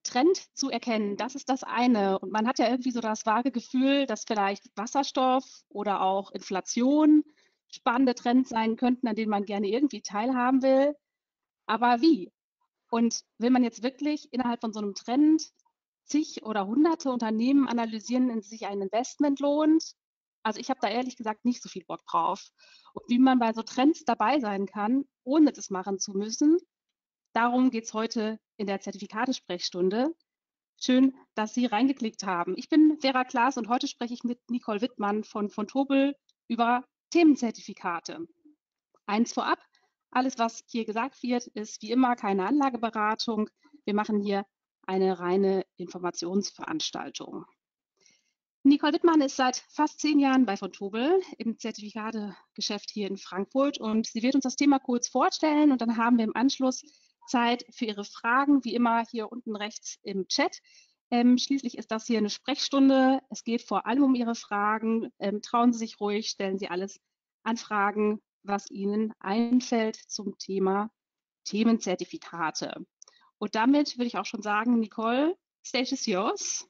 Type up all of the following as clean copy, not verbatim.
Trend zu erkennen, das ist das eine. Und man hat ja irgendwie so das vage Gefühl, dass vielleicht Wasserstoff oder auch Inflation spannende Trends sein könnten, an denen man gerne irgendwie teilhaben will. Aber wie? Und will man jetzt wirklich innerhalb von so einem Trend zig oder hunderte Unternehmen analysieren, in die sich ein Investment lohnt? Also ich habe da ehrlich gesagt nicht so viel Bock drauf. Und wie man bei so Trends dabei sein kann, ohne das machen zu müssen, darum geht es heute in der Zertifikatesprechstunde. Schön, dass Sie reingeklickt haben. Ich bin Vera Klaas und heute spreche ich mit Nicole Wittmann von Vontobel über Themenzertifikate. Eins vorab, alles, was hier gesagt wird, ist wie immer keine Anlageberatung. Wir machen hier eine reine Informationsveranstaltung. Nicole Wittmann ist seit fast 10 Jahren bei Vontobel im Zertifikategeschäft hier in Frankfurt und sie wird uns das Thema kurz vorstellen und dann haben wir im Anschluss Zeit für Ihre Fragen, wie immer hier unten rechts im Chat. Schließlich ist das hier eine Sprechstunde. Es geht vor allem um Ihre Fragen. Trauen Sie sich ruhig, stellen Sie alles an Fragen, was Ihnen einfällt zum Thema Themenzertifikate. Und damit würde ich auch schon sagen, Nicole, stage is yours.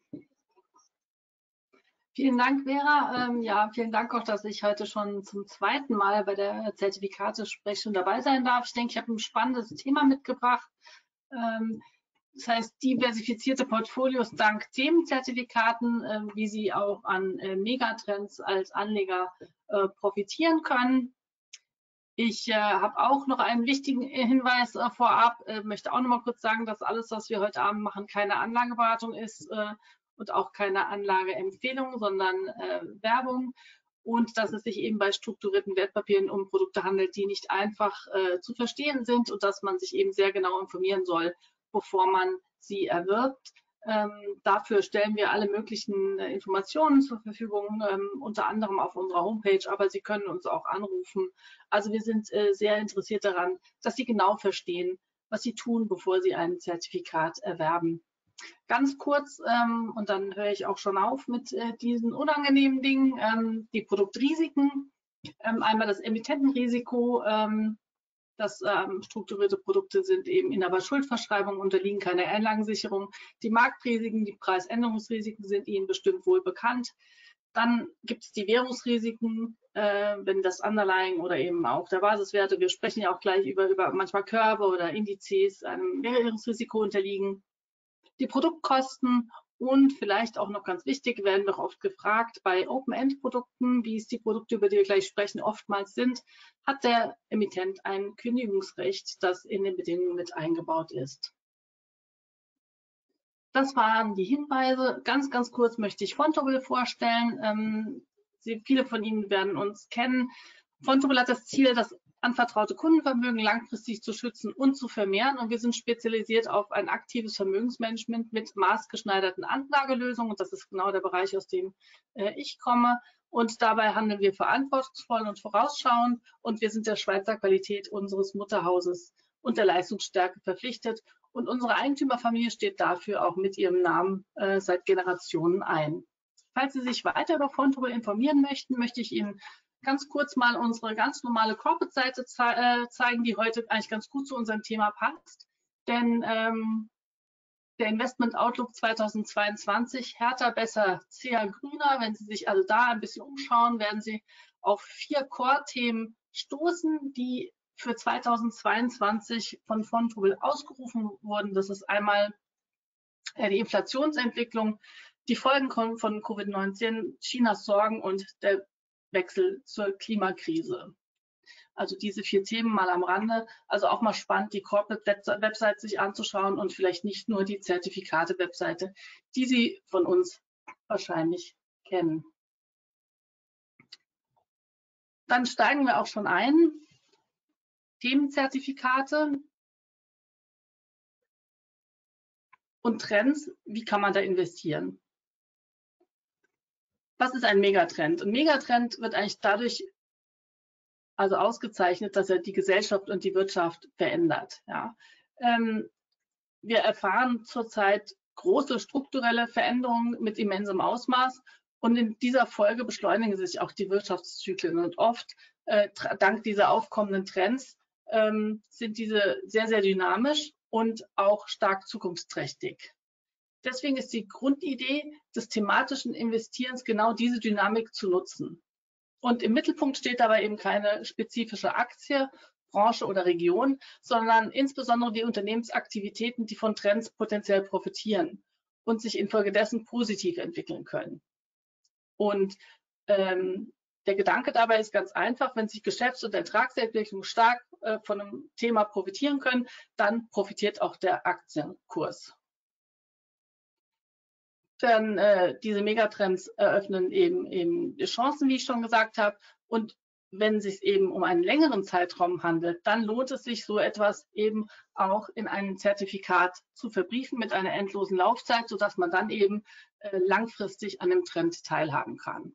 Vielen Dank, Vera. Ja, vielen Dank auch, dass ich heute schon zum zweiten Mal bei der Zertifikatesprechstunde dabei sein darf. Ich denke, ich habe ein spannendes Thema mitgebracht. Das heißt, diversifizierte Portfolios dank Themenzertifikaten, wie sie auch an Megatrends als Anleger profitieren können. Ich habe auch noch einen wichtigen Hinweis vorab, möchte auch noch mal kurz sagen, dass alles, was wir heute Abend machen, keine Anlageberatung ist und auch keine Anlageempfehlung, sondern Werbung und dass es sich eben bei strukturierten Wertpapieren um Produkte handelt, die nicht einfach zu verstehen sind und dass man sich eben sehr genau informieren soll, bevor man sie erwirbt. Dafür stellen wir alle möglichen Informationen zur Verfügung, unter anderem auf unserer Homepage, aber Sie können uns auch anrufen. Also wir sind sehr interessiert daran, dass Sie genau verstehen, was Sie tun, bevor Sie ein Zertifikat erwerben. Ganz kurz, und dann höre ich auch schon auf mit diesen unangenehmen Dingen, die Produktrisiken. Einmal das Emittentenrisiko, dass strukturierte Produkte sind eben Inhaberschuldverschreibung, unterliegen keiner Einlagensicherung. Die Marktrisiken, die Preisänderungsrisiken sind Ihnen bestimmt wohl bekannt. Dann gibt es die Währungsrisiken, wenn das Underlying oder eben auch der Basiswerte, wir sprechen ja auch gleich über manchmal Körbe oder Indizes, einem Währungsrisiko unterliegen. Die Produktkosten und vielleicht auch noch ganz wichtig, werden noch oft gefragt, bei Open-End-Produkten, wie es die Produkte, über die wir gleich sprechen, oftmals sind, hat der Emittent ein Kündigungsrecht, das in den Bedingungen mit eingebaut ist. Das waren die Hinweise. Ganz, ganz kurz möchte ich Vontobel vorstellen. Viele von Ihnen werden uns kennen. Vontobel hat das Ziel, das anvertraute Kundenvermögen langfristig zu schützen und zu vermehren. Und wir sind spezialisiert auf ein aktives Vermögensmanagement mit maßgeschneiderten Anlagelösungen. Und das ist genau der Bereich, aus dem ich komme. Und dabei handeln wir verantwortungsvoll und vorausschauend. Und wir sind der Schweizer Qualität unseres Mutterhauses und der Leistungsstärke verpflichtet. Und unsere Eigentümerfamilie steht dafür auch mit ihrem Namen seit Generationen ein. Falls Sie sich weiter über Vontobel informieren möchten, möchte ich Ihnen ganz kurz mal unsere ganz normale Corporate-Seite zeigen, die heute eigentlich ganz gut zu unserem Thema passt. Denn der Investment Outlook 2022, härter, besser, zäher, grüner. Wenn Sie sich also da ein bisschen umschauen, werden Sie auf 4 Core-Themen stoßen, die für 2022 von Vontobel ausgerufen wurden. Das ist einmal die Inflationsentwicklung, die Folgen von Covid-19, Chinas Sorgen und der Wechsel zur Klimakrise. Also diese 4 Themen mal am Rande. Also auch mal spannend, die Corporate-Website sich anzuschauen und vielleicht nicht nur die Zertifikate-Webseite, die Sie von uns wahrscheinlich kennen. Dann steigen wir auch schon ein. Themenzertifikate und Trends, wie kann man da investieren? Was ist ein Megatrend? Ein Megatrend wird eigentlich dadurch ausgezeichnet, dass er die Gesellschaft und die Wirtschaft verändert. Ja. Wir erfahren zurzeit große strukturelle Veränderungen mit immensem Ausmaß und in dieser Folge beschleunigen sich auch die Wirtschaftszyklen und oft dank dieser aufkommenden Trends sind diese sehr, sehr dynamisch und auch stark zukunftsträchtig. Deswegen ist die Grundidee des thematischen Investierens genau diese Dynamik zu nutzen. Und im Mittelpunkt steht dabei eben keine spezifische Aktie, Branche oder Region, sondern insbesondere die Unternehmensaktivitäten, die von Trends potenziell profitieren und sich infolgedessen positiv entwickeln können. Und der Gedanke dabei ist ganz einfach: Wenn sich Geschäfts- und Ertragsentwicklung stark von einem Thema profitieren können, dann profitiert auch der Aktienkurs. Dann diese Megatrends eröffnen eben Chancen, wie ich schon gesagt habe. Und wenn es sich eben um einen längeren Zeitraum handelt, dann lohnt es sich, so etwas eben auch in ein Zertifikat zu verbriefen mit einer endlosen Laufzeit, sodass man dann eben langfristig an dem Trend teilhaben kann.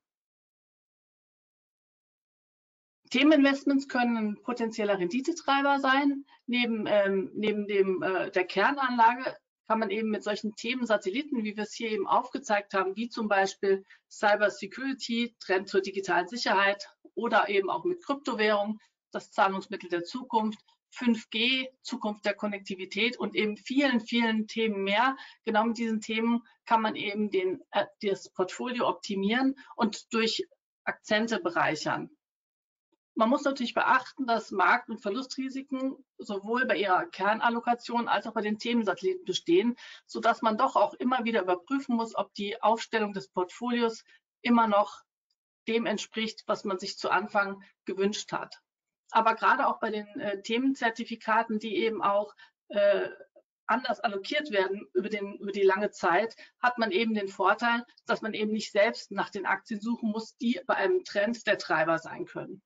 Themeninvestments können ein potenzieller Renditetreiber sein. Neben der Kernanlage kann man eben mit solchen Themen-Satelliten, wie wir es hier eben aufgezeigt haben, wie zum Beispiel Cyber Security, Trend zur digitalen Sicherheit, oder eben auch mit Kryptowährung, das Zahlungsmittel der Zukunft, 5G, Zukunft der Konnektivität und eben vielen, vielen Themen mehr. Genau mit diesen Themen kann man eben das Portfolio optimieren und durch Akzente bereichern. Man muss natürlich beachten, dass Markt- und Verlustrisiken sowohl bei ihrer Kernallokation als auch bei den Themensatelliten bestehen, sodass man doch auch immer wieder überprüfen muss, ob die Aufstellung des Portfolios immer noch dem entspricht, was man sich zu Anfang gewünscht hat. Aber gerade auch bei den Themenzertifikaten, die eben auch anders allokiert werden über die lange Zeit, hat man eben den Vorteil, dass man eben nicht selbst nach den Aktien suchen muss, die bei einem Trend der Treiber sein können.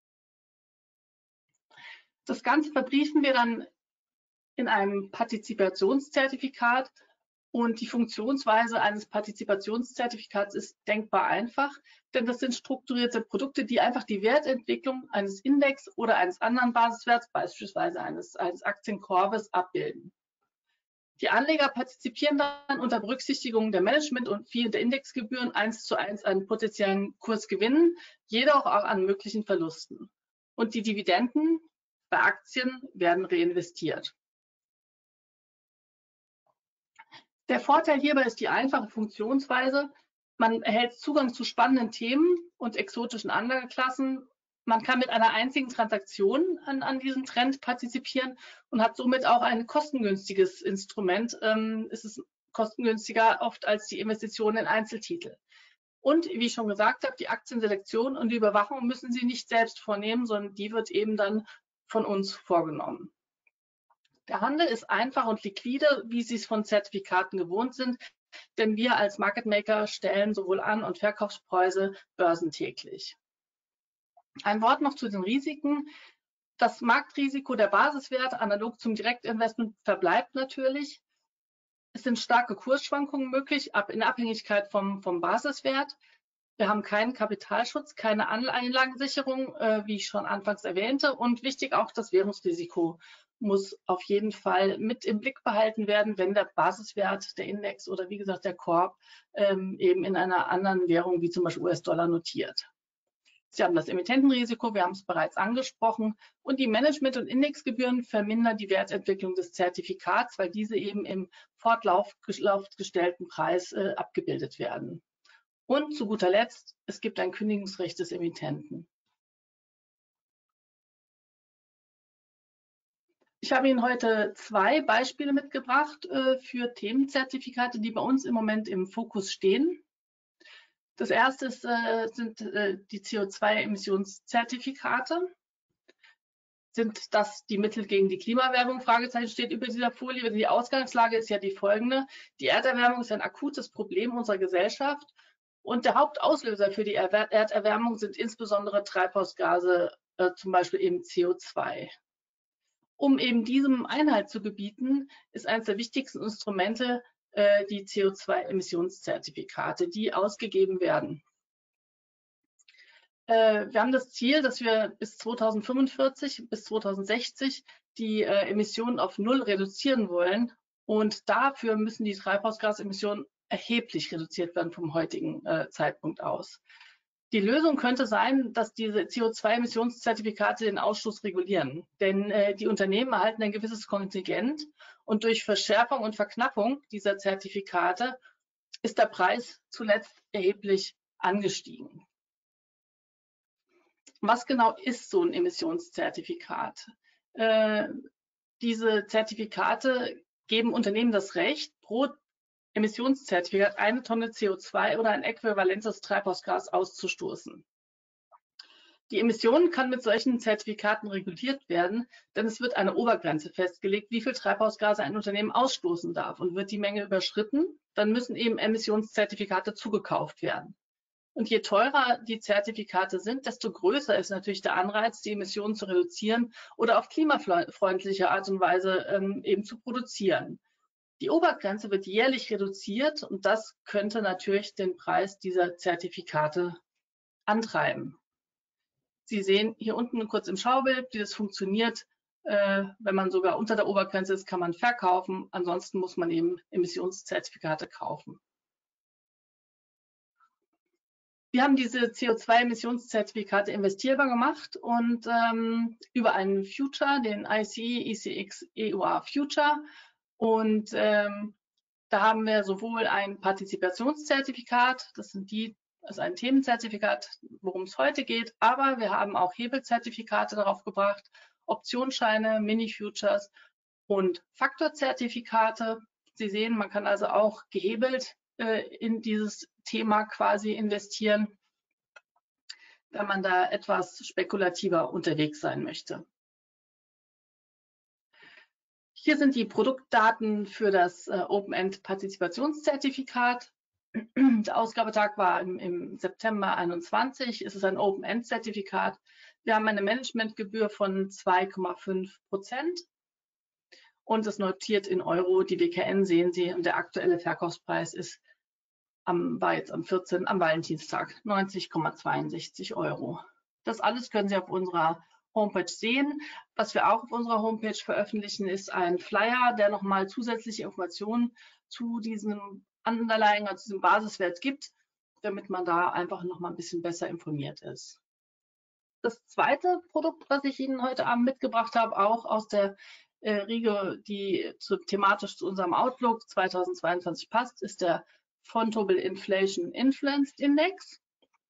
Das Ganze verbriefen wir dann in einem Partizipationszertifikat, und die Funktionsweise eines Partizipationszertifikats ist denkbar einfach, denn das sind strukturierte Produkte, die einfach die Wertentwicklung eines Index oder eines anderen Basiswerts, beispielsweise eines Aktienkorbes, abbilden. Die Anleger partizipieren dann unter Berücksichtigung der Management- und der Indexgebühren 1:1 an potenziellen Kursgewinnen, jedoch auch an möglichen Verlusten. Und die Dividenden bei Aktien werden reinvestiert. Der Vorteil hierbei ist die einfache Funktionsweise. Man erhält Zugang zu spannenden Themen und exotischen Anlageklassen. Man kann mit einer einzigen Transaktion an diesem Trend partizipieren und hat somit auch ein kostengünstiges Instrument. Es ist kostengünstiger oft als die Investitionen in Einzeltitel. Und wie ich schon gesagt habe, die Aktienselektion und die Überwachung müssen Sie nicht selbst vornehmen, sondern die wird eben dann von uns vorgenommen. Der Handel ist einfach und liquide, wie Sie es von Zertifikaten gewohnt sind, denn wir als Market Maker stellen sowohl An- und Verkaufspreise börsentäglich. Ein Wort noch zu den Risiken. Das Marktrisiko der Basiswerte analog zum Direktinvestment verbleibt natürlich. Es sind starke Kursschwankungen möglich, in Abhängigkeit vom Basiswert. Wir haben keinen Kapitalschutz, keine Einlagensicherung, wie ich schon anfangs erwähnte. Und wichtig auch, das Währungsrisiko muss auf jeden Fall mit im Blick behalten werden, wenn der Basiswert, der Index oder wie gesagt der Korb eben in einer anderen Währung wie zum Beispiel US-Dollar notiert. Sie haben das Emittentenrisiko, wir haben es bereits angesprochen, und die Management- und Indexgebühren vermindern die Wertentwicklung des Zertifikats, weil diese eben im fortlaufend gestellten Preis abgebildet werden. Und zu guter Letzt, es gibt ein Kündigungsrecht des Emittenten. Ich habe Ihnen heute 2 Beispiele mitgebracht für Themenzertifikate, die bei uns im Moment im Fokus stehen. Das erste sind die CO2-Emissionszertifikate. Sind das die Mittel gegen die Klimaerwärmung? Fragezeichen steht über dieser Folie. Die Ausgangslage ist ja die folgende: Die Erderwärmung ist ein akutes Problem unserer Gesellschaft. Und der Hauptauslöser für die Erderwärmung sind insbesondere Treibhausgase, zum Beispiel eben CO2. Um eben diesem Einhalt zu gebieten, ist eines der wichtigsten Instrumente die CO2-Emissionszertifikate, die ausgegeben werden. Wir haben das Ziel, dass wir bis 2045, bis 2060 die Emissionen auf 0 reduzieren wollen. Und dafür müssen die Treibhausgasemissionen erheblich reduziert werden vom heutigen Zeitpunkt aus. Die Lösung könnte sein, dass diese CO2-Emissionszertifikate den Ausstoß regulieren. Denn die Unternehmen erhalten ein gewisses Kontingent Und durch Verschärfung und Verknappung dieser Zertifikate ist der Preis zuletzt erheblich angestiegen. Was genau ist so ein Emissionszertifikat? Diese Zertifikate geben Unternehmen das Recht, pro Emissionszertifikat 1 Tonne CO2 oder ein äquivalentes Treibhausgas auszustoßen. Die Emission kann mit solchen Zertifikaten reguliert werden, denn es wird eine Obergrenze festgelegt, wie viel Treibhausgase ein Unternehmen ausstoßen darf. Und wird die Menge überschritten, dann müssen eben Emissionszertifikate zugekauft werden. Und je teurer die Zertifikate sind, desto größer ist natürlich der Anreiz, die Emissionen zu reduzieren oder auf klimafreundliche Art und Weise eben zu produzieren. Die Obergrenze wird jährlich reduziert und das könnte natürlich den Preis dieser Zertifikate antreiben. Sie sehen hier unten kurz im Schaubild, wie das funktioniert. Wenn man sogar unter der Obergrenze ist, kann man verkaufen. Ansonsten muss man eben Emissionszertifikate kaufen. Wir haben diese CO2-Emissionszertifikate investierbar gemacht und über einen Future, den ICE ECX EUA Future. Und da haben wir sowohl ein Partizipationszertifikat, das ist ein Themenzertifikat, worum es heute geht, aber wir haben auch Hebelzertifikate darauf gebracht, Optionsscheine, Mini-Futures und Faktorzertifikate. Sie sehen, man kann also auch gehebelt in dieses Thema quasi investieren, wenn man da etwas spekulativer unterwegs sein möchte. Hier sind die Produktdaten für das Open-End-Partizipationszertifikat. Der Ausgabetag war im September 21. Es ist ein Open-End-Zertifikat. Wir haben eine Managementgebühr von 2,5% und es notiert in Euro. Die WKN sehen Sie und der aktuelle Verkaufspreis war jetzt am Valentinstag 90,62 Euro. Das alles können Sie auf unserer Homepage sehen. Was wir auch auf unserer Homepage veröffentlichen, ist ein Flyer, der nochmal zusätzliche Informationen zu diesem Underlying, also diesem Basiswert gibt, damit man da einfach nochmal ein bisschen besser informiert ist. Das zweite Produkt, was ich Ihnen heute Abend mitgebracht habe, auch aus der Riege, die thematisch zu unserem Outlook 2022 passt, ist der Fontobel Inflation Influenced Index.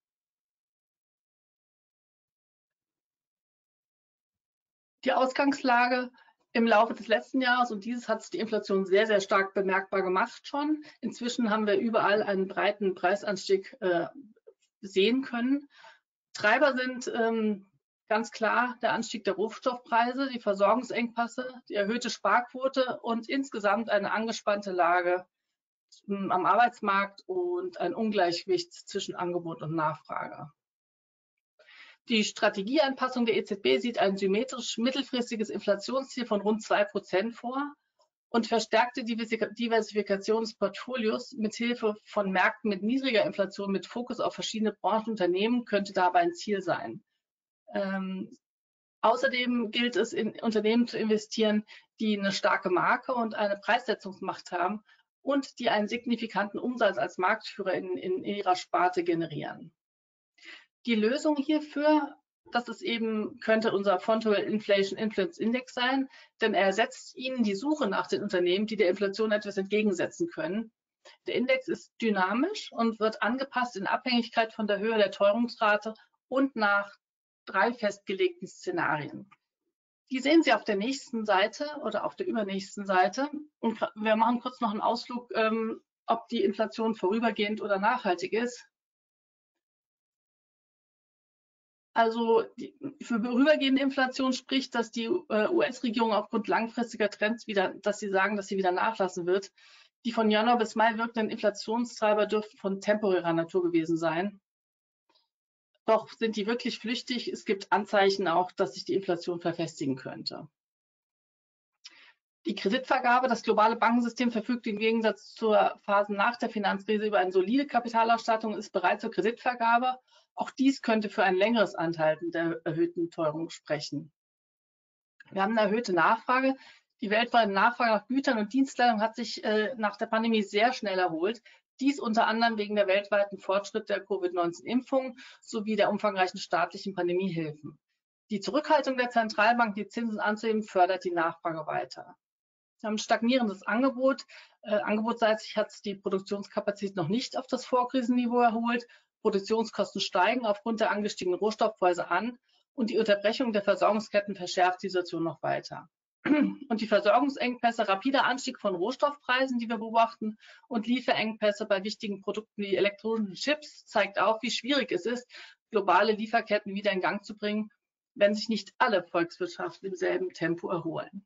Die Ausgangslage im Laufe des letzten Jahres und dieses hat die Inflation sehr, sehr stark bemerkbar gemacht schon. Inzwischen haben wir überall einen breiten Preisanstieg sehen können. Treiber sind ganz klar der Anstieg der Rohstoffpreise, die Versorgungsengpässe, die erhöhte Sparquote und insgesamt eine angespannte Lage am Arbeitsmarkt und ein Ungleichgewicht zwischen Angebot und Nachfrage. Die Strategieanpassung der EZB sieht ein symmetrisch mittelfristiges Inflationsziel von rund 2% vor und verstärkte Diversifikation des Portfolios mithilfe von Märkten mit niedriger Inflation mit Fokus auf verschiedene Branchen und Unternehmen könnte dabei ein Ziel sein. Außerdem gilt es, in Unternehmen zu investieren, die eine starke Marke und eine Preissetzungsmacht haben und die einen signifikanten Umsatz als Marktführer in ihrer Sparte generieren. Die Lösung hierfür, könnte unser Fontobel Inflation Influence Index sein, denn er ersetzt Ihnen die Suche nach den Unternehmen, die der Inflation etwas entgegensetzen können. Der Index ist dynamisch und wird angepasst in Abhängigkeit von der Höhe der Teuerungsrate und nach 3 festgelegten Szenarien. Die sehen Sie auf der nächsten Seite oder auf der übernächsten Seite. Und wir machen kurz noch einen Ausflug, ob die Inflation vorübergehend oder nachhaltig ist. Also für vorübergehende Inflation spricht, dass die US-Regierung aufgrund langfristiger Trends dass sie sagen, dass sie wieder nachlassen wird. Die von Januar bis Mai wirkenden Inflationstreiber dürften von temporärer Natur gewesen sein. Doch sind die wirklich flüchtig? Es gibt Anzeichen auch, dass sich die Inflation verfestigen könnte. Die Kreditvergabe, das globale Bankensystem verfügt im Gegensatz zur Phase nach der Finanzkrise über eine solide Kapitalausstattung, ist bereit zur Kreditvergabe. Auch dies könnte für ein längeres Anhalten der erhöhten Teuerung sprechen. Wir haben eine erhöhte Nachfrage. Die weltweite Nachfrage nach Gütern und Dienstleistungen hat sich nach der Pandemie sehr schnell erholt. Dies unter anderem wegen der weltweiten Fortschritt der Covid-19-Impfung sowie der umfangreichen staatlichen Pandemiehilfen. Die Zurückhaltung der Zentralbank, die Zinsen anzuheben, fördert die Nachfrage weiter. Wir haben ein stagnierendes Angebot. Angebotsseitig hat sich die Produktionskapazität noch nicht auf das Vorkrisenniveau erholt. Produktionskosten steigen aufgrund der angestiegenen Rohstoffpreise an und die Unterbrechung der Versorgungsketten verschärft die Situation noch weiter. Und die Versorgungsengpässe, rapider Anstieg von Rohstoffpreisen, die wir beobachten, und Lieferengpässe bei wichtigen Produkten wie elektronischen Chips zeigt auch, wie schwierig es ist, globale Lieferketten wieder in Gang zu bringen, wenn sich nicht alle Volkswirtschaften im selben Tempo erholen.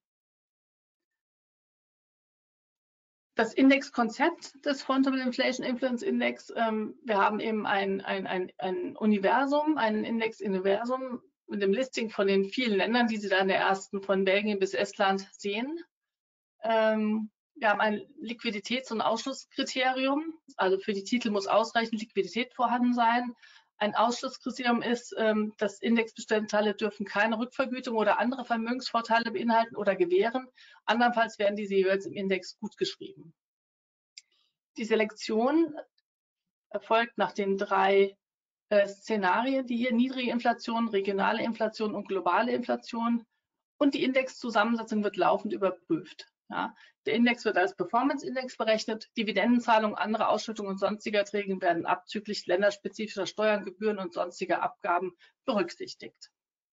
Das Indexkonzept des Frontable Inflation Influence Index, wir haben eben ein Universum, ein Index-Universum mit dem Listing von den vielen Ländern, die Sie da in der ersten von Belgien bis Estland sehen. Wir haben ein Liquiditäts- und Ausschlusskriterium, also für die Titel muss ausreichend Liquidität vorhanden sein. Ein Ausschlusskriterium ist, dass Indexbestandteile dürfen keine Rückvergütung oder andere Vermögensvorteile beinhalten oder gewähren. Andernfalls werden diese jeweils im Index gutgeschrieben. Die Selektion erfolgt nach den 3 Szenarien, die hier niedrige Inflation, regionale Inflation und globale Inflation. Und die Indexzusammensetzung wird laufend überprüft. Ja, der Index wird als Performance-Index berechnet. Dividendenzahlungen, andere Ausschüttungen und sonstige Erträge werden abzüglich länderspezifischer Steuern, Gebühren und sonstiger Abgaben berücksichtigt.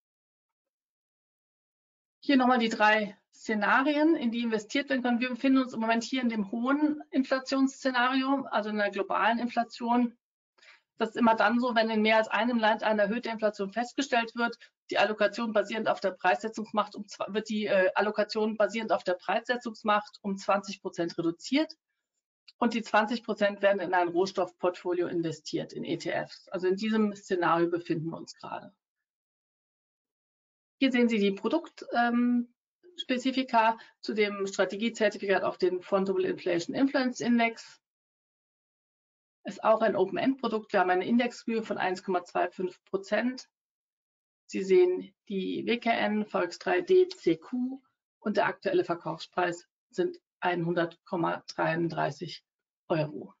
Hier nochmal die 3 Szenarien, in die investiert werden können. Wir befinden uns im Moment hier in dem hohen Inflationsszenario, also in der globalen Inflation. Das ist immer dann so, wenn in mehr als einem Land eine erhöhte Inflation festgestellt wird, die Allokation basierend auf der Preissetzungsmacht wird die Allokation basierend auf der Preissetzungsmacht um 20% reduziert und die 20% werden in ein Rohstoffportfolio investiert, in ETFs. Also in diesem Szenario befinden wir uns gerade. Hier sehen Sie die Produktspezifika zu dem Strategiezertifikat auf den Frontable Inflation Influence Index. Ist auch ein Open-End-Produkt. Wir haben eine Indexhöhe von 1,25%. Sie sehen die WKN, VX3D, CQ und der aktuelle Verkaufspreis sind 100,33 €.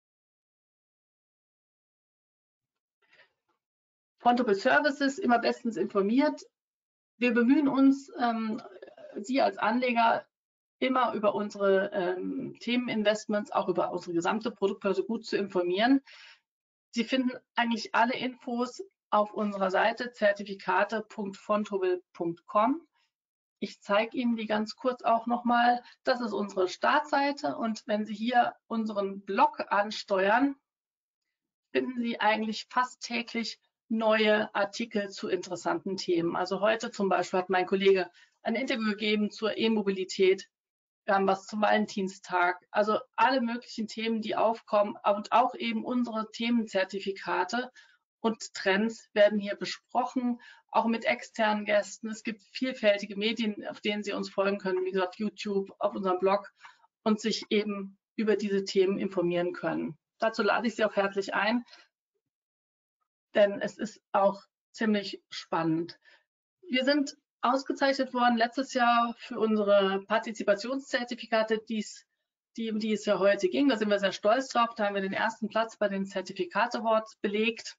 Frontable Services, immer bestens informiert. Wir bemühen uns, Sie als Anleger immer über unsere Themeninvestments, auch über unsere gesamte Produktpalette gut zu informieren. Sie finden eigentlich alle Infos auf unserer Seite zertifikate.fontobel.com. Ich zeige Ihnen die ganz kurz auch nochmal. Das ist unsere Startseite und wenn Sie hier unseren Blog ansteuern, finden Sie eigentlich fast täglich neue Artikel zu interessanten Themen. Also heute zum Beispiel hat mein Kollege ein Interview gegeben zur E-Mobilität. Wir haben was zum Valentinstag. Also alle möglichen Themen, die aufkommen und auch eben unsere Themenzertifikate und Trends werden hier besprochen, auch mit externen Gästen. Es gibt vielfältige Medien, auf denen Sie uns folgen können, wie gesagt, YouTube, auf unserem Blog und sich eben über diese Themen informieren können. Dazu lade ich Sie auch herzlich ein, denn es ist auch ziemlich spannend. Wir sind ausgezeichnet worden letztes Jahr für unsere Partizipationszertifikate, um die es ja heute ging. Da sind wir sehr stolz drauf. Da haben wir den ersten Platz bei den Certificate Awards belegt.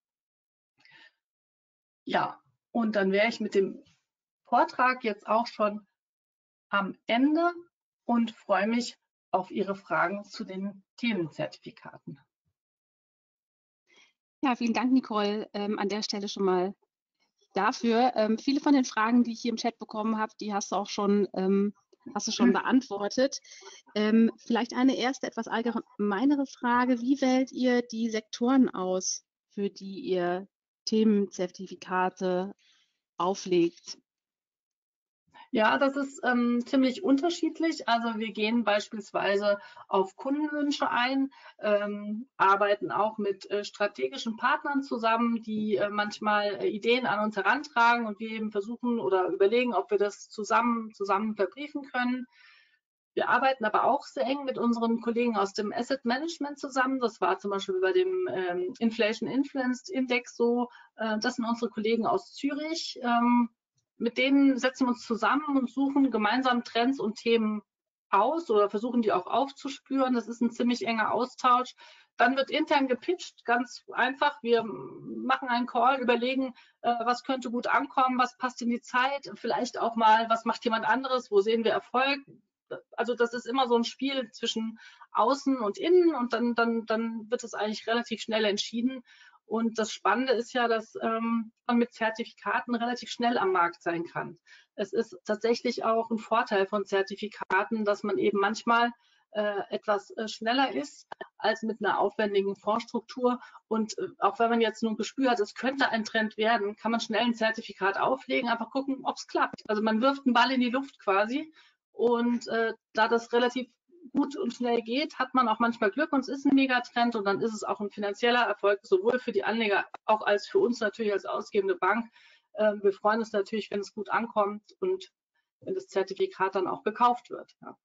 Ja, und dann wäre ich mit dem Vortrag jetzt auch schon am Ende und freue mich auf Ihre Fragen zu den Themenzertifikaten. Ja, vielen Dank, Nicole, an der Stelle schon mal dafür. Viele von den Fragen, die ich hier im Chat bekommen habe, die hast du auch schon, beantwortet. Vielleicht eine erste, etwas allgemeinere Frage. Wie wählt ihr die Sektoren aus, für die ihr Themenzertifikate auflegt? Ja, das ist ziemlich unterschiedlich. Also wir gehen beispielsweise auf Kundenwünsche ein, arbeiten auch mit strategischen Partnern zusammen, die manchmal Ideen an uns herantragen und wir eben versuchen oder überlegen, ob wir das zusammen verbriefen können. Wir arbeiten aber auch sehr eng mit unseren Kollegen aus dem Asset Management zusammen. Das war zum Beispiel bei dem Inflation Influenced Index so. Das sind unsere Kollegen aus Zürich. Mit denen setzen wir uns zusammen und suchen gemeinsam Trends und Themen aus oder versuchen die auch aufzuspüren. Das ist ein ziemlich enger Austausch. Dann wird intern gepitcht, ganz einfach. Wir machen einen Call, überlegen, was könnte gut ankommen, was passt in die Zeit, vielleicht auch mal, was macht jemand anderes, wo sehen wir Erfolg. also das ist immer so ein Spiel zwischen außen und innen und dann wird es eigentlich relativ schnell entschieden. Und das Spannende ist ja, dass man mit Zertifikaten relativ schnell am Markt sein kann. Es ist tatsächlich auch ein Vorteil von Zertifikaten, dass man eben manchmal etwas schneller ist als mit einer aufwendigen Fondsstruktur. Und auch wenn man jetzt nur ein Gespür hat, es könnte ein Trend werden, kann man schnell ein Zertifikat auflegen, einfach gucken, ob es klappt. Also man wirft einen Ball in die Luft quasi und da das relativ gut und schnell geht, hat man auch manchmal Glück und es ist ein Megatrend und dann ist es auch ein finanzieller Erfolg, sowohl für die Anleger auch als für uns natürlich als ausgebende Bank. Wir freuen uns natürlich, wenn es gut ankommt und wenn das Zertifikat dann auch gekauft wird. Ja.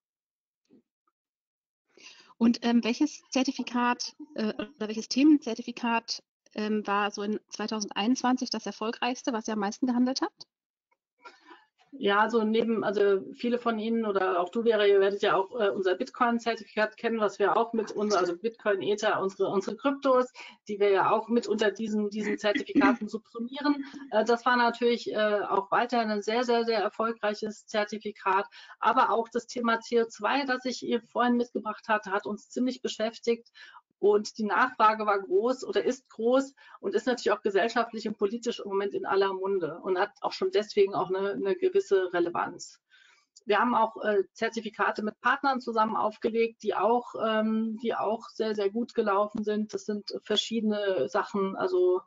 Und welches Zertifikat oder welches Themenzertifikat war so in 2021 das erfolgreichste, was ihr am meisten gehandelt habt? Ja, also viele von Ihnen oder auch du, Vera, ihr werdet ja auch unser Bitcoin-Zertifikat kennen, was wir auch mit also Bitcoin, Ether, unsere Kryptos, die wir ja auch mit unter diesen Zertifikaten subsumieren. Das war natürlich auch weiterhin ein sehr, sehr, sehr erfolgreiches Zertifikat. Aber auch das Thema CO2, das ich ihr vorhin mitgebracht hatte, hat uns ziemlich beschäftigt. Und die Nachfrage war groß oder ist groß und ist natürlich auch gesellschaftlich und politisch im Moment in aller Munde und hat auch schon deswegen auch eine gewisse Relevanz. Wir haben auch Zertifikate mit Partnern zusammen aufgelegt, die auch sehr, sehr gut gelaufen sind. Das sind verschiedene Sachen. Also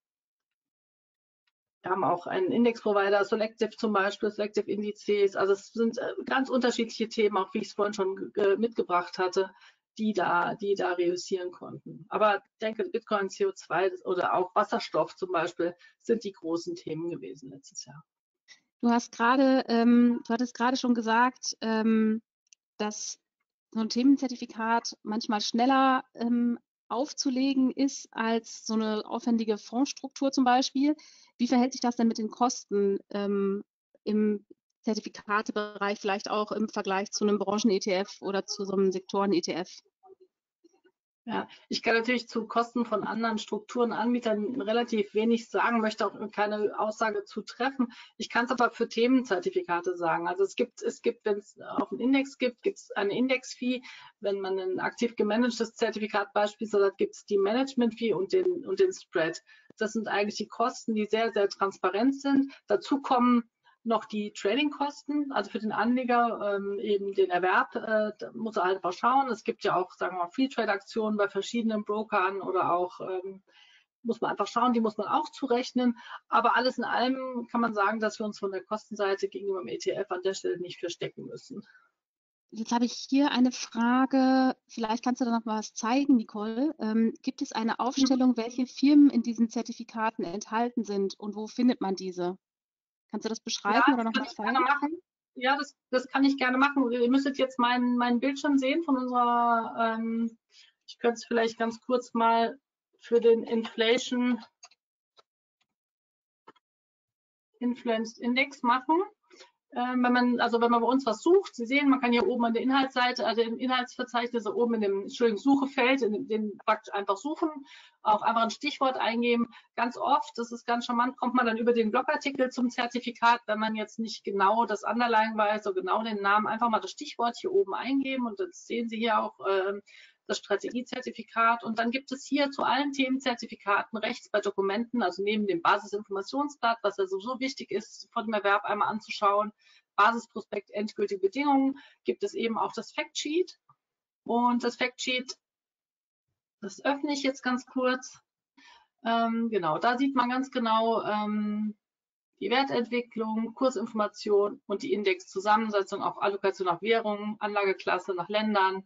wir haben auch einen Index-Provider, Selective zum Beispiel, Selective Indizes. Also es sind ganz unterschiedliche Themen, auch wie ich es vorhin schon mitgebracht hatte, die da reüssieren konnten. Aber ich denke, Bitcoin, CO2 oder auch Wasserstoff zum Beispiel sind die großen Themen gewesen letztes Jahr. Du hattest gerade schon gesagt, dass so ein Themenzertifikat manchmal schneller aufzulegen ist als so eine aufwendige Fondsstruktur zum Beispiel. Wie verhält sich das denn mit den Kosten im Zertifikatebereich, vielleicht auch im Vergleich zu einem Branchen-ETF oder zu so einem Sektoren-ETF? Ja, ich kann natürlich zu Kosten von anderen Strukturen, Anbietern relativ wenig sagen, möchte auch keine Aussage zu treffen. Ich kann es aber für Themenzertifikate sagen. Also es gibt, wenn es auf einen Index gibt es eine Index-Fee. Wenn man ein aktiv gemanagtes Zertifikat beispielsweise hat, gibt es die Management-Fee und den Spread. Das sind eigentlich die Kosten, die sehr, sehr transparent sind. Dazu kommen noch die Trading-Kosten, also für den Anleger eben den Erwerb, da muss er halt einfach schauen. Es gibt ja auch, sagen wir mal, Free-Trade-Aktionen bei verschiedenen Brokern oder auch muss man einfach schauen, die muss man auch zurechnen. Aber alles in allem kann man sagen, dass wir uns von der Kostenseite gegenüber dem ETF an der Stelle nicht verstecken müssen. Jetzt habe ich hier eine Frage, vielleicht kannst du da noch mal was zeigen, Nicole. Gibt es eine Aufstellung, welche Firmen in diesen Zertifikaten enthalten sind und wo findet man diese? Kannst du das beschreiben Ja, oder das noch kann mal ich zeigen? gerne machen. Ja, das kann ich gerne machen. Ihr müsstet jetzt meinen Bildschirm sehen von unserer, ich könnte es vielleicht ganz kurz mal für den Inflation Influenced Index machen. Wenn man bei uns was sucht, Sie sehen, man kann hier oben an der Inhaltsseite, also im Inhaltsverzeichnis, oben in dem Suchefeld, in dem praktisch einfach suchen, auch einfach ein Stichwort eingeben. Ganz oft, das ist ganz charmant, kommt man dann über den Blogartikel zum Zertifikat, wenn man jetzt nicht genau das Underline weiß, so genau den Namen, einfach mal das Stichwort hier oben eingeben und das sehen Sie hier auch das Strategiezertifikat. Und dann gibt es hier zu allen Themenzertifikaten rechts bei Dokumenten, also neben dem Basisinformationsblatt, was ja sowieso wichtig ist, vor dem Erwerb einmal anzuschauen, Basisprospekt, endgültige Bedingungen, gibt es eben auch das Factsheet. Und das Factsheet, das öffne ich jetzt ganz kurz. Genau, da sieht man ganz genau die Wertentwicklung, Kursinformation und die Indexzusammensetzung, auch Allokation nach Währungen, Anlageklasse nach Ländern.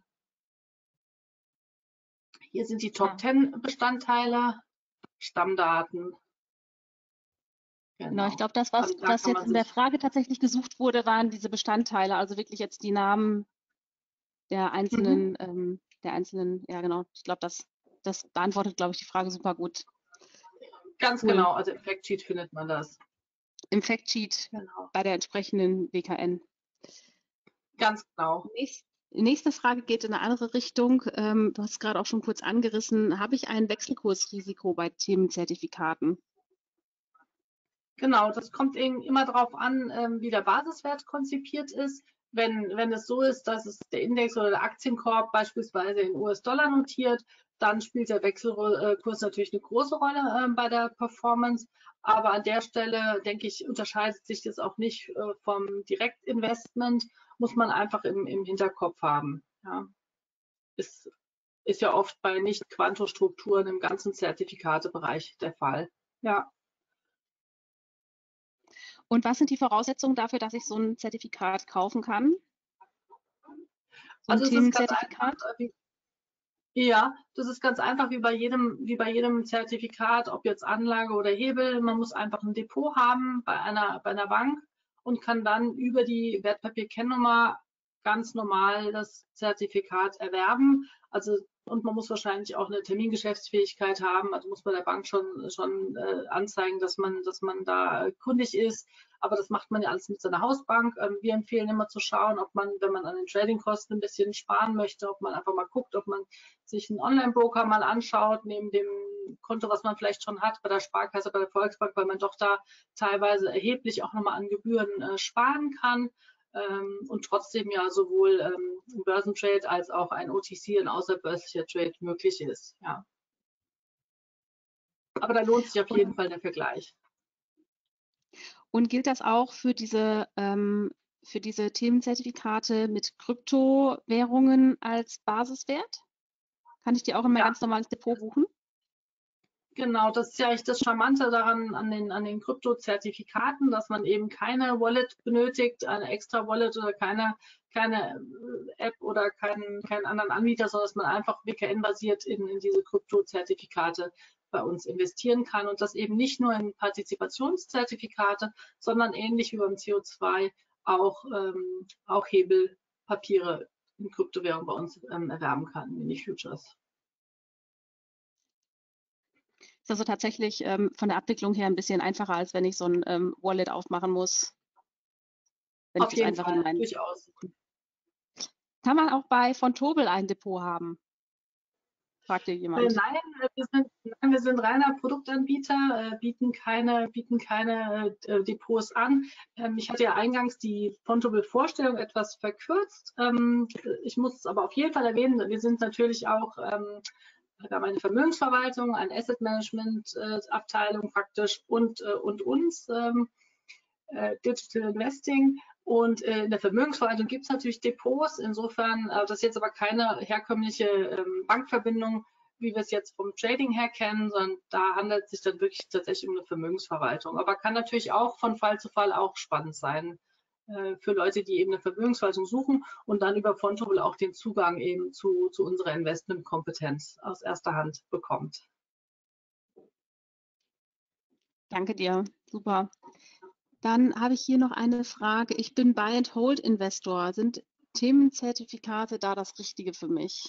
Hier sind die Top 10 Bestandteile, Stammdaten. Genau, ich glaube, das, Also da was kann jetzt man in der sich Frage tatsächlich gesucht wurde, waren diese Bestandteile, also wirklich jetzt die Namen der einzelnen, ja genau, ich glaube, das beantwortet, glaube ich, die Frage super gut. ganz Cool. genau, also im Factsheet findet man das. Im Factsheet Genau. bei der entsprechenden WKN. Ganz genau. Nächste Frage geht in eine andere Richtung. Du hast es gerade auch schon kurz angerissen. Habe ich ein Wechselkursrisiko bei Themenzertifikaten? Genau, das kommt immer darauf an, wie der Basiswert konzipiert ist. wenn es so ist, dass es der Index oder der Aktienkorb beispielsweise in US-Dollar notiert, dann spielt der Wechselkurs natürlich eine große Rolle bei der Performance. Aber an der Stelle, denke ich, unterscheidet sich das auch nicht vom Direktinvestment, muss man einfach im Hinterkopf haben. Ja. Ist ja oft bei Nicht-Quanto-Strukturen im ganzen Zertifikatebereich der Fall. Ja. Und was sind die Voraussetzungen dafür, dass ich so ein Zertifikat kaufen kann? So ein Also es ist ganz einfach, Themenzertifikat? ja, das ist ganz einfach wie bei jedem Zertifikat, ob jetzt Anlage oder Hebel. Man muss einfach ein Depot haben bei einer Bank und kann dann über die Wertpapierkennnummer ganz normal das Zertifikat erwerben. Also, und man muss wahrscheinlich auch eine Termingeschäftsfähigkeit haben. Also muss bei der Bank schon anzeigen, dass man da kundig ist. Aber das macht man ja alles mit seiner Hausbank. Wir empfehlen immer zu schauen, ob man, wenn man an den Tradingkosten ein bisschen sparen möchte, ob man einfach mal guckt, ob man sich einen Online-Broker mal anschaut, neben dem Konto, was man vielleicht schon hat, bei der Sparkasse, bei der Volksbank, weil man doch da teilweise erheblich auch nochmal an Gebühren sparen kann und trotzdem ja sowohl ein Börsentrade als auch ein OTC, ein außerbörslicher Trade möglich ist. Ja. Aber da lohnt sich auf jeden Fall der Vergleich. Und gilt das auch für diese Themenzertifikate mit Kryptowährungen als Basiswert? Kann ich die auch in mein Ja, ganz normales Depot buchen? genau, das ist ja eigentlich das Charmante daran an den Krypto-Zertifikaten, dass man eben keine Wallet benötigt, eine extra Wallet oder keine App oder keinen anderen Anbieter, sondern dass man einfach WKN-basiert in diese Krypto-Zertifikate bei uns investieren kann und das eben nicht nur in Partizipationszertifikate, sondern ähnlich wie beim CO2 auch Hebelpapiere in Kryptowährung bei uns erwerben kann, in die Futures. Ist also tatsächlich von der Abwicklung her ein bisschen einfacher, als wenn ich so ein Wallet aufmachen muss, wenn ich Auf das jeden einfach in Fall, meinen. durchaus. Kann man auch bei von Tobel ein Depot haben? Fragte jemand. Nein, wir sind reiner Produktanbieter, bieten keine Depots an. Ich hatte ja eingangs die Fontobel-Vorstellung etwas verkürzt. Ich muss es aber auf jeden Fall erwähnen, wir sind natürlich auch, wir haben eine Vermögensverwaltung, eine Asset Management Abteilung praktisch und uns. Digital Investing. Und in der Vermögensverwaltung gibt es natürlich Depots. Insofern, das ist jetzt aber keine herkömmliche Bankverbindung, wie wir es jetzt vom Trading her kennen, sondern da handelt es sich dann wirklich tatsächlich um eine Vermögensverwaltung. Aber kann natürlich auch von Fall zu Fall auch spannend sein für Leute, die eben eine Vermögensverwaltung suchen und dann über Fontobel auch den Zugang eben zu unserer Investmentkompetenz aus erster Hand bekommt. Danke dir. Super. Dann habe ich hier noch eine Frage. Ich bin Buy-and-Hold-Investor. Sind Themenzertifikate da das Richtige für mich?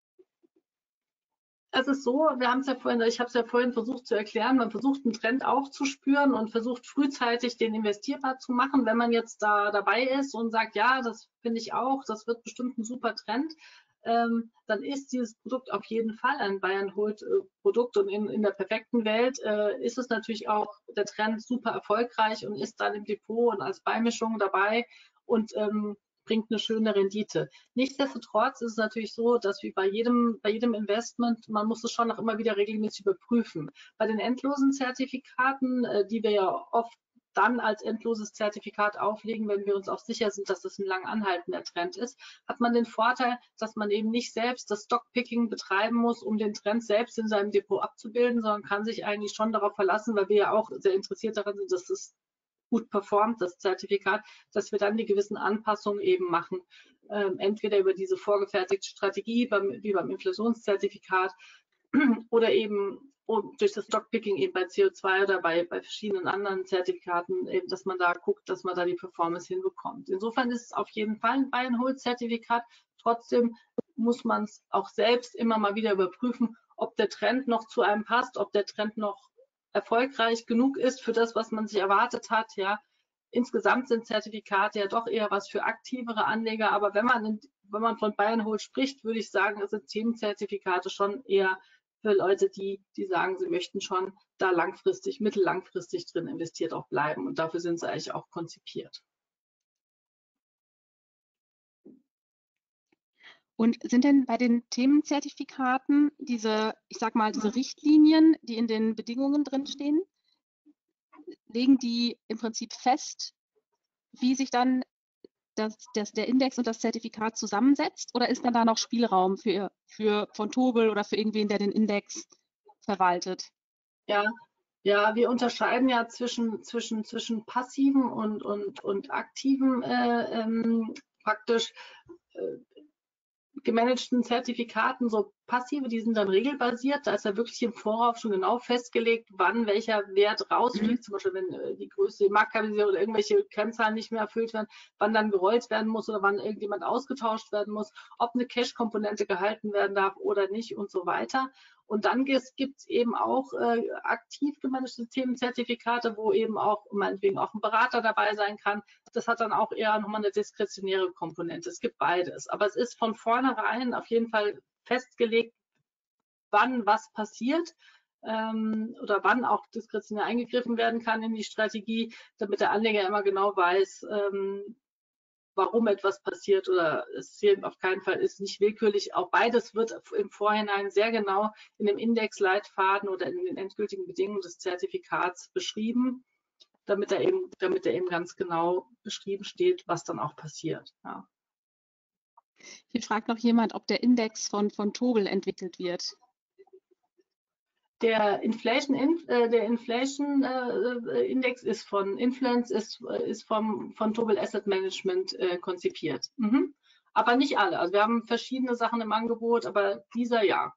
Es ist so, ich habe es ja vorhin versucht zu erklären, man versucht einen Trend aufzuspüren und versucht frühzeitig den investierbar zu machen. Wenn man jetzt da dabei ist und sagt, ja, das finde ich auch, das wird bestimmt ein super Trend, dann ist dieses Produkt auf jeden Fall ein Buy-and-Hold-Produkt und in der perfekten Welt ist es natürlich auch der Trend super erfolgreich und ist dann im Depot und als Beimischung dabei und bringt eine schöne Rendite. Nichtsdestotrotz ist es natürlich so, dass wie bei jedem Investment, man muss es schon auch immer wieder regelmäßig überprüfen. Bei den endlosen Zertifikaten, die wir ja oft dann als endloses Zertifikat auflegen, wenn wir uns auch sicher sind, dass das ein lang anhaltender Trend ist, hat man den Vorteil, dass man eben nicht selbst das Stockpicking betreiben muss, um den Trend selbst in seinem Depot abzubilden, sondern kann sich eigentlich schon darauf verlassen, weil wir ja auch sehr interessiert daran sind, dass es gut performt, das Zertifikat, dass wir dann die gewissen Anpassungen eben machen. Entweder über diese vorgefertigte Strategie, wie beim Inflationszertifikat, oder eben durch das Stockpicking eben bei CO2 oder bei verschiedenen anderen Zertifikaten, eben, dass man da guckt, dass man da die Performance hinbekommt. Insofern ist es auf jeden Fall ein Buy-and-Hold-Zertifikat. Trotzdem muss man es auch selbst immer mal wieder überprüfen, ob der Trend noch zu einem passt, ob der Trend noch erfolgreich genug ist für das, was man sich erwartet hat. Ja, insgesamt sind Zertifikate ja doch eher was für aktivere Anleger, aber wenn man von Buy and Hold spricht, würde ich sagen, sind Themenzertifikate schon eher für Leute, die sagen, sie möchten schon da langfristig, mittellangfristig drin investiert auch bleiben und dafür sind sie eigentlich auch konzipiert. Und sind denn bei den Themenzertifikaten diese, ich sag mal, diese Richtlinien, die in den Bedingungen drinstehen, legen die im Prinzip fest, wie sich dann der Index und das Zertifikat zusammensetzt? Oder ist dann da noch Spielraum für von Tobel oder für irgendwen, der den Index verwaltet? Ja, ja, wir unterscheiden ja zwischen passiven und aktiven praktisch gemanagten Zertifikaten. So passive, die sind dann regelbasiert. Da ist ja wirklich im Voraus schon genau festgelegt, wann welcher Wert rausfliegt. Zum Beispiel, wenn die Größe, die Marktkapitalisierung oder irgendwelche Kennzahlen nicht mehr erfüllt werden, wann dann gerollt werden muss oder wann irgendjemand ausgetauscht werden muss, ob eine Cache-Komponente gehalten werden darf oder nicht und so weiter. Und dann gibt es eben auch aktiv gemanagte Themenzertifikate, wo eben auch meinetwegen auch ein Berater dabei sein kann. Das hat dann auch eher nochmal eine diskretionäre Komponente. Es gibt beides. Aber es ist von vornherein auf jeden Fall festgelegt, wann was passiert oder wann auch diskretionär eingegriffen werden kann in die Strategie, damit der Anleger immer genau weiß, warum etwas passiert oder es hier auf keinen Fall ist nicht willkürlich. Auch beides wird im Vorhinein sehr genau in dem Indexleitfaden oder in den endgültigen Bedingungen des Zertifikats beschrieben, damit er eben ganz genau beschrieben steht, was dann auch passiert. Ja. Hier fragt noch jemand, ob der Index von Tobel entwickelt wird. Der Inflation Index ist von Influence, ist von Tobel Asset Management konzipiert. Aber nicht alle. Also wir haben verschiedene Sachen im Angebot, aber dieser ja.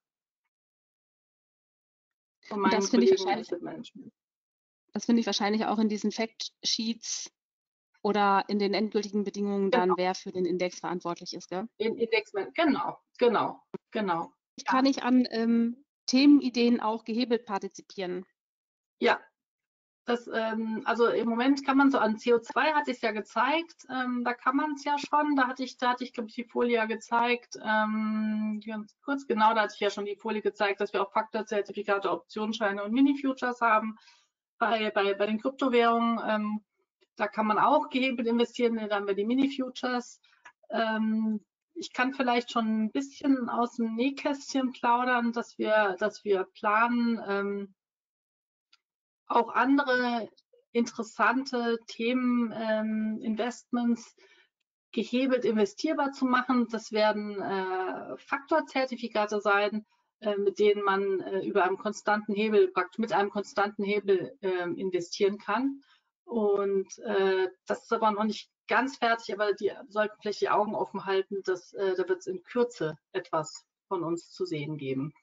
Von Und meinen Kollegen Asset Management. Das finde ich wahrscheinlich auch in diesen Factsheets oder in den endgültigen Bedingungen dann, Genau. wer für den Index verantwortlich ist, gell? Den Index, genau. Kann ich an Themenideen auch gehebelt partizipieren? Ja, also im Moment kann man so an CO2 hatte ich es ja gezeigt, da kann man es ja schon, da hatte ich, glaube ich, die Folie ja gezeigt, ganz kurz, genau, da hatte ich ja schon die Folie gezeigt, dass wir auch Faktorzertifikate, Optionsscheine und Mini-Futures haben bei den Kryptowährungen. Da kann man auch gehebelt investieren, dann haben wir die Mini-Futures. Ich kann vielleicht schon ein bisschen aus dem Nähkästchen plaudern, dass wir planen, auch andere interessante Themen, Investments gehebelt investierbar zu machen. Das werden Faktorzertifikate sein, mit denen man über einen konstanten Hebel, praktisch mit einem konstanten Hebel investieren kann. Und das ist aber noch nicht ganz fertig, aber die sollten vielleicht die Augen offen halten, da wird es in Kürze etwas von uns zu sehen geben.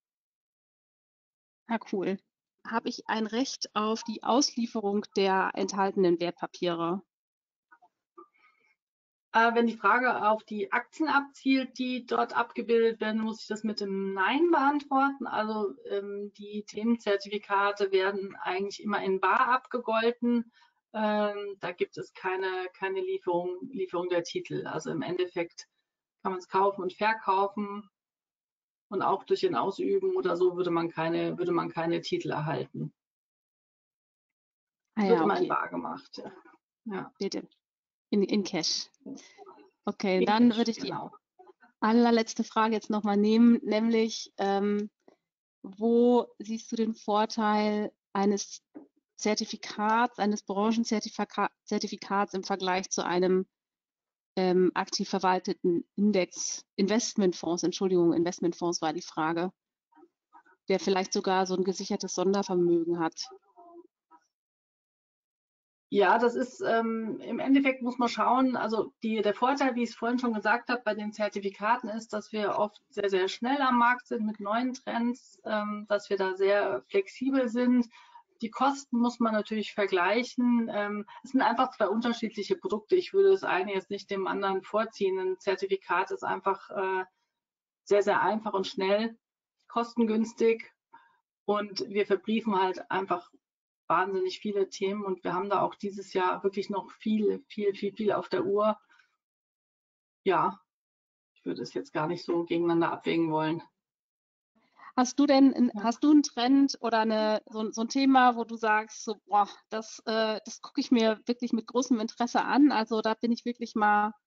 Ja, cool. Habe ich ein Recht auf die Auslieferung der enthaltenen Wertpapiere? Wenn die Frage auf die Aktien abzielt, die dort abgebildet werden, muss ich das mit dem Nein beantworten. Also die Themenzertifikate werden eigentlich immer in bar abgegolten. Da gibt es keine Lieferung der Titel. Also im Endeffekt kann man es kaufen und verkaufen und auch durch den Ausüben oder so würde man keine Titel erhalten. Ah Wird ja, immer in okay. bar gemacht. Ja. Bitte. In Cash. Okay, In dann Cash, würde ich die genau. allerletzte Frage jetzt nochmal nehmen, nämlich wo siehst du den Vorteil eines Zertifikats, eines Branchenzertifikats im Vergleich zu einem aktiv verwalteten Investmentfonds war die Frage, der vielleicht sogar so ein gesichertes Sondervermögen hat? Ja, das ist im Endeffekt muss man schauen, also der Vorteil, wie ich es vorhin schon gesagt habe, bei den Zertifikaten ist, dass wir oft sehr, sehr schnell am Markt sind mit neuen Trends, dass wir da sehr flexibel sind. Die Kosten muss man natürlich vergleichen. Es sind einfach zwei unterschiedliche Produkte. Ich würde das eine jetzt nicht dem anderen vorziehen. Ein Zertifikat ist einfach sehr, sehr einfach und schnell, kostengünstig und wir verbriefen halt einfach wahnsinnig viele Themen und wir haben da auch dieses Jahr wirklich noch viel auf der Uhr. Ja, ich würde es jetzt gar nicht so gegeneinander abwägen wollen. Hast du einen Trend oder so ein Thema, wo du sagst, so, boah, das gucke ich mir wirklich mit großem Interesse an. Also da bin ich wirklich mal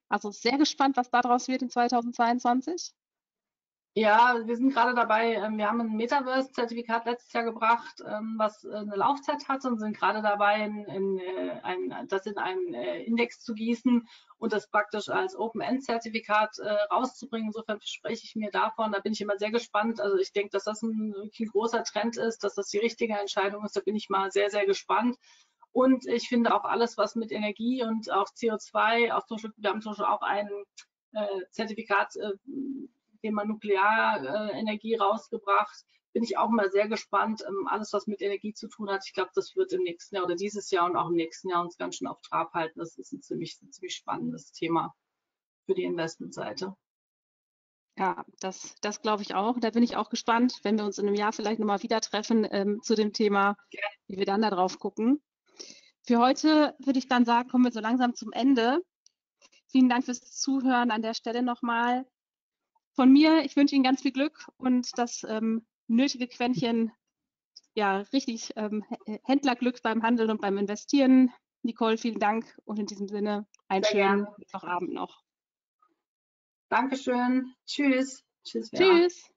Also sehr gespannt, was daraus wird in 2022. Ja, wir sind gerade dabei, wir haben ein Metaverse-Zertifikat letztes Jahr gebracht, was eine Laufzeit hat und sind gerade dabei, das in einen Index zu gießen und das praktisch als Open-End-Zertifikat rauszubringen. Insofern verspreche ich mir davon, da bin ich immer sehr gespannt. Also ich denke, dass das wirklich ein großer Trend ist, dass das die richtige Entscheidung ist. Da bin ich mal sehr, sehr gespannt. Und ich finde auch alles, was mit Energie und auch CO2, auch zum Beispiel, wir haben zum Beispiel auch ein Zertifikat Thema Nuklearenergie rausgebracht. Bin ich auch mal sehr gespannt. Alles, was mit Energie zu tun hat, ich glaube, das wird im nächsten Jahr oder dieses Jahr und auch im nächsten Jahr uns ganz schön auf Trab halten. Das ist ein ziemlich spannendes Thema für die Investmentseite. Ja, das glaube ich auch. Da bin ich auch gespannt, wenn wir uns in einem Jahr vielleicht nochmal wieder treffen zu dem Thema, wie wir dann da drauf gucken. Für heute würde ich dann sagen, kommen wir so langsam zum Ende. Vielen Dank fürs Zuhören an der Stelle nochmal. Von mir, ich wünsche Ihnen ganz viel Glück und das nötige Quäntchen, ja, richtig Händlerglück beim Handeln und beim Investieren. Nicole, vielen Dank und in diesem Sinne einen Sehr schönen gerne. Mittwochabend noch. Dankeschön. Tschüss. Tschüss, Vera. Tschüss.